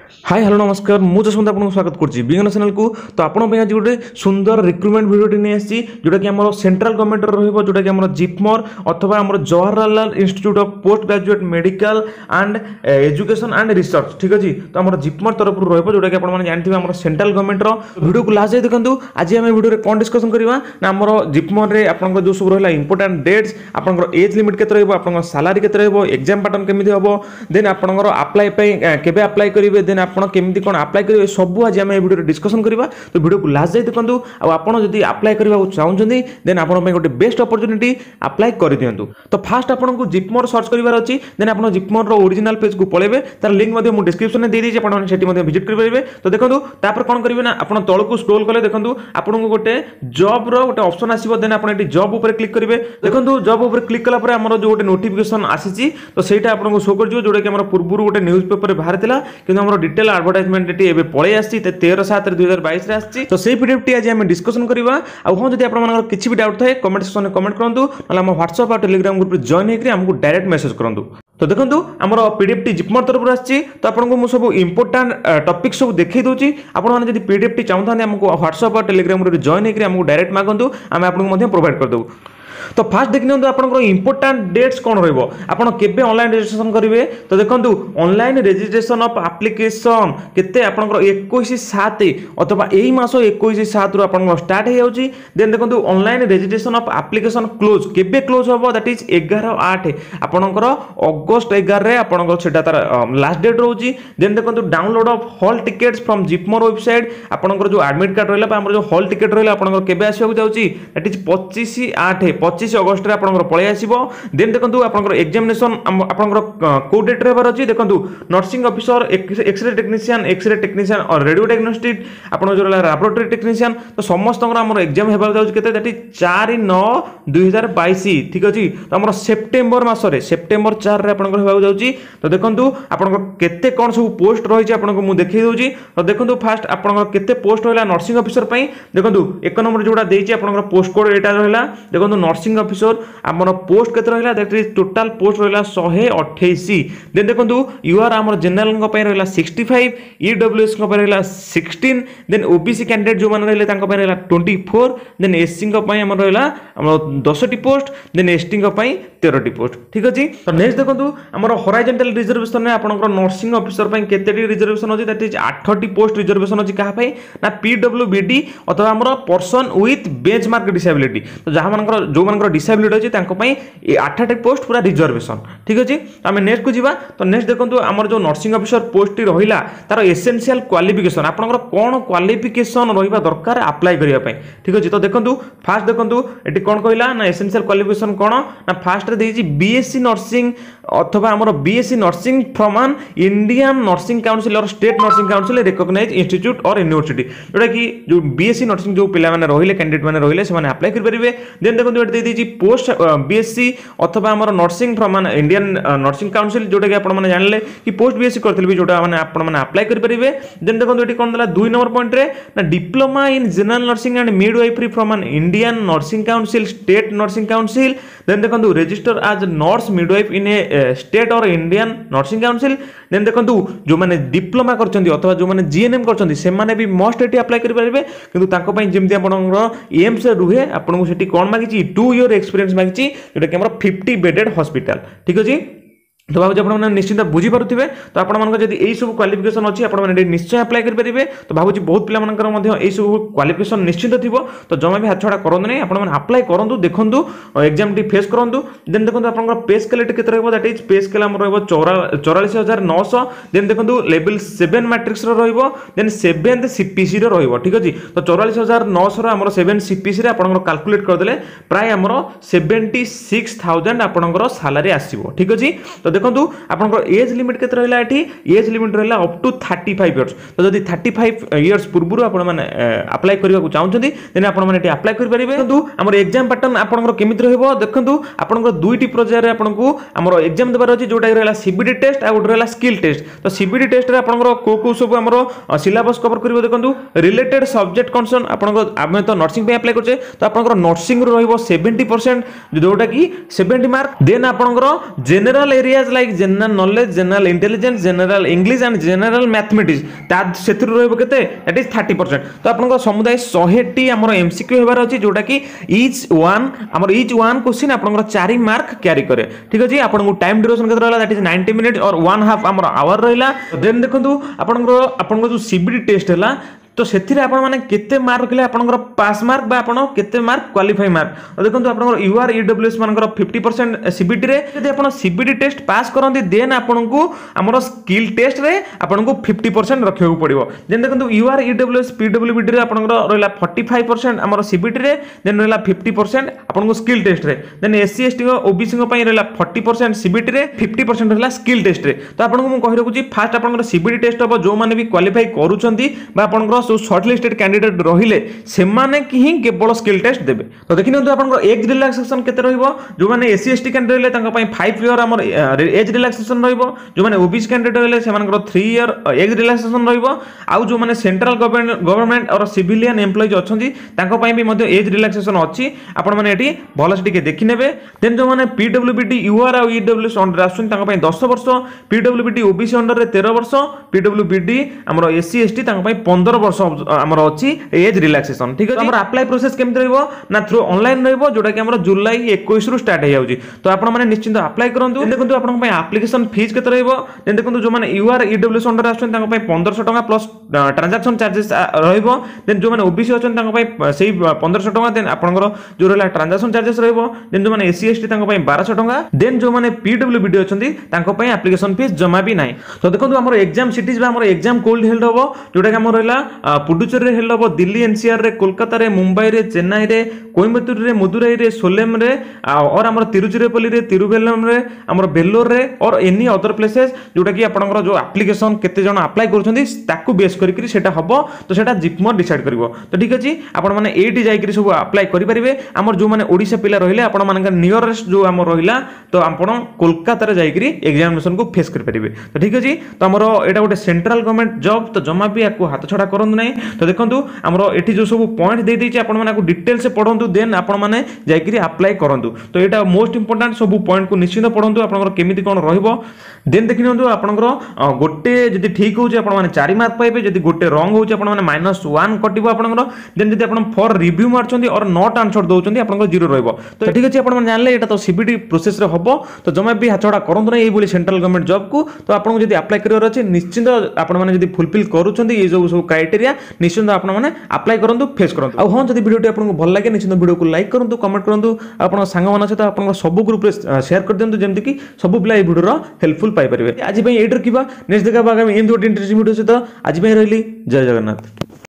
Hi hello नमस्कार मु जसवंत आपको स्वागत करछि बिगन चैनल को। तो आपण पे आज गोटे सुंदर रिक्रुटमेंट वीडियो नहीं आसी जोटा कि हमर सेंट्रल गवर्नमेंट रहइबो जोटा कि हमर जिपमर अथवा हमर Jawaharlal institute of post graduate medical and education and research ठीक अछि। तो हमर जिपमर तरफ रहइबो जोटा कि आपण माने जानथिबे हमर सेंट्रल गवर्नमेंट रो वीडियो को लास्ट जाय देखंतु। आज हम वीडियो रे कोन डिस्कशन करबा ना हमर जिपमर रे आपन जो सब रहला इंपोर्टेंट डेट्स आपन एज लिमिट केते रहइबो आपन सैलरी केते रहइबो एग्जाम पैटर्न केमिति हबो देन आपन अप्लाई पे केबे अप्लाई करिवे देन आपन केमिति कोन अप्लाई करिवे सब आज हम वीडियो रे डिस्कशन करबा। तो वीडियो को लास्ट जाय देखंतु आ आपन जदी अप्लाई करबा चाहउछन्ती देन आपन पे गोटे बेस्ट अपॉर्चुनिटी अप्लाई कर दियंतु। तो फास्ट आपन को जिपमर सर्च करिवार अछि देन आपन जिपमर रो ओरिजिनल पेज को पळेबे तार लिंक मध्ये मु डिस्क्रिप्शन में दे दी जे आपन सेठी मध्ये विजिट कर परिबे। तो देखंतु तापर कोन करिवे ना आपन तळ को स्क्रॉल करले देखंतु आपन को गोटे जॉब रो गोटे ऑप्शन आसीबो देन आपन एटी जॉब ऊपर क्लिक करिवे। देखंतु जॉब ऊपर क्लिक कला पर हमर जो गोटे नोटिफिकेशन आसीची तो सेटा आपन को शो कर जो जोडे कि हमर पूर्वरु गोटे न्यूज़ पेपर रे बाहर थिला किंतु हमर डिटेल एडवर्टाइजमेंट एटी एबे पळे आसी 13/7/2022 रे आसी। तो सेही पीडीएफ टी आज हम डिस्कशन करबा। आ हो जदी आपन मनकर किछि भी डाउट थाए कमेंट सेक्शन में कमेंट करंतु नला हम WhatsApp और Telegram ग्रुप रे जॉइन हेकरी हमकु डायरेक्ट मैसेज करंतु। तो देखंतु हमर पीडीएफ टी जिपमर तरफ आसी। तो आपन को मु सब इंपोर्टेंट टॉपिक सब देखै दोची आपन माने जदी पीडीएफ टी चाहउथाने हमकु WhatsApp और Telegram रे जॉइन हेकरी हमकु डायरेक्ट मागंतु हम आपन को मध्ये प्रोवाइड कर देबो। तो फास्ट देखि नियंतु आपन इंपोर्टेंट डेट्स कोन रहइबो आपन केबे ऑनलाइन रजिस्ट्रेशन करिवे। तो देखंतु ऑनलाइन रजिस्ट्रेशन ऑफ एप्लीकेशन केते आपन 21/7 अथवा एही मासो 21/7 रु आपन स्टार्ट हे जाउची। देन देखंतु online registration of application close केबे क्लोज होबो दैट इज 11/8 आपन अगस्त 11 रे आपन सेटा तार लास्ट डेट रहउची। देन देखंतु download of hall tickets from JIPMER website आपन जो एडमिट कार्ड रहला हमर जो हॉल टिकट रहला आपन केबे आसीबो जाउची दैट इज 25 अगस्त रे आपन पळे आसीबो। देन देखंतु आपन एग्जामिनेशन आपन को डेट रे अछि देखंतु नर्सिंग ऑफिसर एक्सरे टेक्नीशियन और रेडियो डायग्नोस्टिक आपन जो लैबोरेटरी टेक्नीशियन तो समस्त हमर एग्जाम हेबा जाउची केते दैट इज 4/9/2022 ठीक अछि। तो हमर सेप्टेम्बर मास रे सेप्टेम्बर 4 रे आपन हेबा जाउची। तो देखंतु आपन केते कोन सब पोस्ट रहि छै आपन को मु देखै दोची। तो देखंतु फास्ट आपन केते पोस्ट होइला नर्सिंग ऑफिसर पई देखंतु एक नंबर जोडा देछि आपन पोस्ट कोड एटा रहला देखंतु नर्सिंग ऑफिसर हमर पोस्ट केते रहला दैट इज टोटल पोस्ट रहला 128। देन देखंतु यूआर हमर जनरल को पय रहला 65 ईडब्ल्यूएस को पय रहला 16 देन ओबीसी कैंडिडेट जो मन रहले तांको पय रहला 24 देन एससी को पय हमर रहला 10 टी पोस्ट देन एसटी को पय 13 टी पोस्ट ठीक अछि। तो नेक्स्ट देखंतु हमर हॉरिजॉन्टल रिजर्वेशन में आपनकर नर्सिंग ऑफिसर पय केते टी रिजर्वेशन अछि दैट इज 8 टी पोस्ट रिजर्वेशन अछि काहा पय ना पीडब्ल्यूबीडी अथवा हमर पर्सन विथ बेंचमार्क डिसेबिलिटी। तो जहा मनकर जो मनकर डिसेबिलिटी अछि तांको पय 8 पोस्ट पूरा रिजर्वेशन ठीक अछि। हम नेक्स्ट को जीवा। तो नेक्स्ट देखंतु हमर जो नर्सिंग ऑफिसर पोस्ट टी रहिला तार एसेंशियल क्वालिफिकेशन आपनकर कोन क्वालिफिकेशन रहिबा दरकार अप्लाई करिया पय ठीक अछि। तो देखंतु फास्ट देखंतु एटी कोन कहला ना एसेंशियल क्वालिफिकेशन कोन ना फास्ट रे देछि बीएससी नर्सिंग अथवा हमर BSc nursing from an Indian nursing council और state nursing council recognised institute और यूनिवर्सिटी जोटा कि जो बीएससी नर्सिंग जो पिला माने रहिले कैंडिडेट माने रहिले से माने अप्लाई कर परिबे। देन देखंतु एटी देछि पोस्ट बीएससी अथवा हमर nursing from an Indian nursing council जोटा कि आपण माने जानले कि पोस्ट बीएससी करथिल भी जोटा माने आपण माने अप्लाई कर परिबे। देन देखंतु एटी कोन दला 2 नंबर पॉइंट रे ना diploma in general nursing and midwifery from an Indian nursing council state nursing council. Then देखंतु register as nurse midwife in a state और इंडियन नर्सिंग काउंसिल। देन देखंतु जो माने डिप्लोमा करचंदी अथवा जो माने जीएनएम करचंदी से माने भी मस्ट एटी अप्लाई कर परिबे किंतु तांको पय जेमति आपनर एम्स रुहे आपन को सेठी कोन मागिची 2 इयर एक्सपीरियंस मागिची जोटा कि हमर 50 बेडेड हॉस्पिटल ठीक अछि। तो भाबु आपण माने निश्चित बुझी पारुथिबे। तो आपण मानक जदी एई सब क्वालिफिकेशन अछि आपण माने निश्चय अप्लाई कर परिबे। तो भाबुची बहुत पिला मानकर मध्ये एई सब क्वालिफिकेशन निश्चित थिबो। तो जमा भी हाथ छडा करंतु नै आपण माने अप्लाई करंतु देखंतु एग्जाम टी फेस करंतु। देन देखंतु आपनकर पे स्केल केते रहबो दैट इज पे स्केल हमर रहबो 44900। देन देखंतु लेवल 7 मैट्रिक्स रो रहबो देन 7th सीपीसी रो रहबो ठीक अछि। तो 44900 रो हमर 7 सीपीसी रे आपनकर कैलकुलेट कर देले प्राय हमर 76000 आपनकर सैलरी आसीबो ठीक अछि। तो देखंतु आपनकर एज लिमिट केते रहला एठी एज लिमिट रहला अप टू 35 इयर्स। तो जदी 35 इयर्स पूर्वरु आपण माने अप्लाई करिवा को चाहउछंती देन आपण माने एठी अप्लाई करि परिबे। देखंतु हमर एग्जाम पैटर्न आपनकर केमित रहइबो देखंतु आपनकर दुईटी प्रोजेक्ट रे आपनको हमर एग्जाम देबार अछि जोटा रहला सीबीडी टेस्ट आ गोटे रहला स्किल टेस्ट। तो सीबीडी टेस्ट रे आपनकर को सब हमर सिलेबस कवर करिवो देखंतु रिलेटेड सब्जेक्ट कंसर्न आपनकर आमे तो नर्सिंग पे अप्लाई करछे तो आपनकर नर्सिंग रो रहइबो 70% जोटा कि 70 मार्क। देन आपनकर general areas areas like general knowledge, general intelligence, general English and general mathematics ता सेतिर रहइबो केते दैट इज 30%। तो आपनको समुदाय 100 टी हमर एमसीक्यू हेबार अछि जोटा कि ईच वन क्वेश्चन आपनको 4 मार्क कैरी करे। ठीक अछि, आपनको टाइम ड्यूरेशन केते रहला दैट इज 90 मिनिट और 1/2 हमर आवर रहला। देन देखंतु आपनको जो सीबीटी टेस्ट हैला तो सेथिरे आपण माने केते मार्क रखले आपनकर पास मार्क बा आपण केते मार्क क्वालिफाई मार्क। तो देखंतु आपनकर यूआर ईडब्ल्यूएस मानकर 50% सीबीटी रे यदि आपण सीबीटी टेस्ट पास करंती देन आपनको हमर स्किल टेस्ट रे आपनको 50% रखियो पड़िबो। देन देखंतु यूआर ईडब्ल्यूएस पीडब्ल्यूबीडी रे आपनकर रहला 45% हमर सीबीटी रे, देन रहला 50% आपनको स्किल टेस्ट रे, देन एससी एसटी को ओबीसी को पई रहला 40% सीबीटी रे, 50% रहला स्किल टेस्ट रे। तो आपनको मु कहि रखुची फास्ट आपनकर सीबीटी टेस्ट हो जो माने भी क्वालिफाई करूचंती बा आपनकर जो शॉर्टलिस्टेड कैंडिडेट रहिले से माने कि ही केवल स्किल टेस्ट देबे। तो देखि नंतु आपन एज रिलैक्सेशन केते रहइबो, जो माने एससी एसटी कैंडिडेट रहले तांका पई 5 इयर हमर एज रिलैक्सेशन रहइबो, जो माने ओबीसी कैंडिडेट रहले से मानकर 3 इयर एज रिलैक्सेशन रहइबो। आउ जो माने सेंट्रल गवर्नमेंट और सिविलियन एम्प्लॉइज अछंती तांका पई भी मध्ये एज रिलैक्सेशन अछि। आपन माने एठी भलस टिके देखि नेबे। देन जो माने पीडब्ल्यूबीडी यूआर और ईडब्ल्यूएस अंडर आछन तांका पई 10 वर्ष, पीडब्ल्यूबीडी ओबीसी अंडर रे 13 वर्ष, पीडब्ल्यूबीडी हमर एससी एसटी तांका पई 15 वर्ष हमर अछि एज रिलैक्सेशन। ठीक अछि, हमर अप्लाई प्रोसेस केमते रहइबो ना थ्रू ऑनलाइन रहइबो जोटा कि हमर जुलाई 21 रु स्टार्ट हे जाउची। तो आपण माने निश्चित अप्लाई करंतु। देखंतु आपण पई एप्लीकेशन फीस केते रहइबो, देन देखंतु जो माने यूआर ईडब्ल्यूएस अंडर आछन तांका पई 1500 टका प्लस ट्रांजैक्शन चार्जेस रहइबो। देन जो माने ओबीसी अछन तांका पई सेही 1500 टका, देन आपनकर जो रहला ट्रांजैक्शन चार्जेस रहइबो। देन जो माने एससी एसटी तांका पई 1200 टका, देन जो माने पीडब्ल्यूबीडी अछंती तांका पई एप्लीकेशन फीस जमा भी नाही। तो देखंतु हमर एग्जाम सिटीज बा हमर एग्जाम कोल्ड हेल्ड होबो जोटा कि हमर रहला पुडुचेरी रे हेल्ड होबो, दिल्ली एनसीआर रे, कोलकाता रे, मुंबई रे, चेन्नई रे, कोयम्बटूर रे, मदुराई रे, सोलेम रे और हमर तिरुचिरापल्ली रे, तिरुवेल्लम रे, हमर बेल्लोर रे और एनी अदर प्लेसेस जोटा कि आपनकर जो एप्लीकेशन केते जण अप्लाई करूछंती ताकू बेस करिकरी सेटा हबो। तो सेटा जिपमर डिसाइड करबो। तो ठीक अछि, आपण माने एटी जाई करी सब अप्लाई करि परिबे। हमर जो माने ओडिसा पिला रहिले आपण मानकर नियरेस्ट जो हमर रहिला तो आपण कोलकाता रे जाई करी एग्जामिनेशन को फेस कर परिबे। तो ठीक अछि, तो हमर एटा गोटे सेंट्रल गवर्नमेंट जॉब तो जमा भी आपको हाथ छडा करंतु नै। तो देखंतु हमरो एठी जो सब पॉइंट दे दैछि आपण माने को डिटेल से पढंतु, देन आपण माने जाई करी अप्लाई करंतु। तो एटा मोस्ट इंपोर्टेंट सब पॉइंट को निश्चित पढंतु आपनकर केमिति कोन रहइबो। देन देखिनंतु आपनकर गोटे जदि ठीक होउछि आपण माने 4 मार्क पाइबे, जदि गोटे रॉन्ग होउछि आपण माने -1 कटिबो आपनकर। देन जदि आपण फॉर रिव्यू मारछंती और नॉट आंसर दोउछंती आपनकर 0 रहइबो। तो ठीक अछि, आपण माने जानले एटा तो सीबीटी प्रोसेस रे हबो। तो जमा भी हाचडा करंतु नै एई बोली सेंट्रल गवर्नमेंट जॉब को। तो आपन जदि अप्लाई करिवर अछि निश्चित आपण माने जदि फुलफिल करूछंती ए जो सब क्राइटेरिया निश्चित आपण माने अप्लाई करंतु, फेस करंतु। आ हां जदि वीडियोटी आपनको भल लागे निश्चित वीडियो को लाइक करंतु, कमेंट करंतु, आपण संग मान सहित आपण सब ग्रुप रे शेयर कर दियंतु जेमति कि सब पिला ए वीडियो रो हेल्पफुल पाई परिबे। आज पई एडर किबा नेक्स्ट देखा आगामी एंड इंटरेस्टिंग वीडियो सहित आज पई रहली। जय जगन्नाथ।